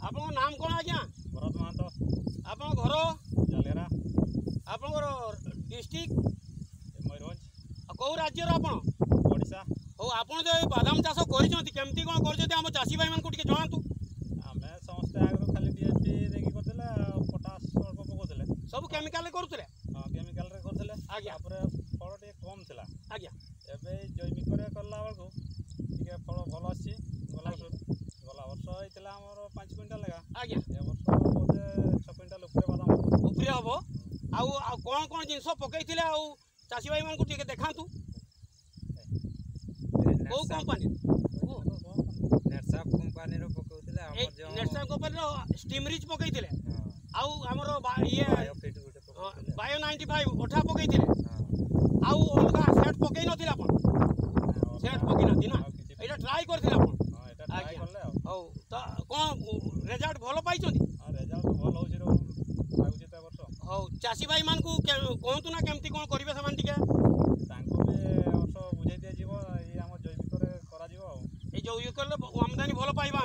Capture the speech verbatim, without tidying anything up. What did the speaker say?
आपन नाम कौन आज्ञा? भरत महतो। आपन घर जालेरा। आपन डिस्ट्रिक्ट मयूरभंज। कौ राज्यर आपन? ओडिशा। हो आपन जो बादाम चाष करिसंती केमती कोन करजती हम चासी भाई मानकु टिके जणातु। आमे समस्त आगरो खाली डीएपी देकी करथिले पोटास अल्प पकोथिले सब केमिकल करथले। हां केमिकल रे करथिले आज्ञा तापर फल टे कम थिला आज्ञा एबे जैविक रे करला बेलको टिके फल भल आसी गला गला वर्ष होइतिला हमर पाँच क्विंटल लगा आज्ञा ए वर्ष बोधे छह क्विंटल ऊपर बादाम उपरे हबो। आउ आ कोन कोन जिंस पकैथिले आउ चासी भाई मानकु टिके देखांतु। को कंपनी नेटसाप कंपनी रो पकौथिले हमर जो नेटसाप कंपनी रो स्टीम रिच पकैथिले। आउ हमर ये बायोफिट गुटे पकौथिले बायो पचानवे ओठा पकैथिले। आउ अलगा सेट पकई नथिला अपन सेट पकई नथि ना एटा ट्राई करथिला अपन। हां एटा ट्राई करले हौ त कोन रिजल्ट भलो पाइछोंती? हां रिजल्ट भलो होछि रो लागुछि त वर्ष। हौ चासी भाई मानकु कोहतु ना केमती कोन करिवे समान टिके तांको बे वर्ष बुझाइ दिया जीवो ई हम जैविक रे करा जीवो ए जो ये करले आमदानी भलो पाइबा।